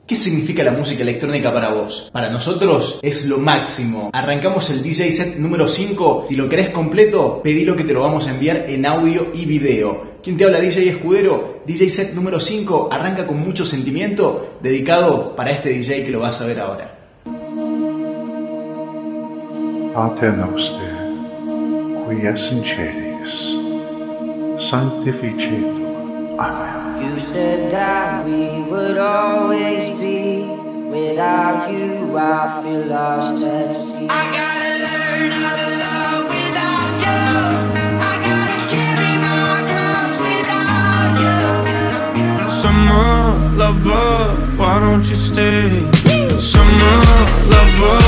¿Qué significa la música electrónica para vos? Para nosotros es lo máximo. Arrancamos el DJ set número 5. Si lo querés completo, pedilo que te lo vamos a enviar en audio y video. ¿Quién te habla? DJ Escudero. DJ set número 5 arranca con mucho sentimiento, dedicado para este DJ que lo vas a ver ahora. Pater Noster, qui es in celis, sanctificetur. Amen. You said that we would always be. Without you, I feel lost at sea. I gotta learn how to love without you. I gotta carry my cross without you. Summer lover, why don't you stay? Summer lover.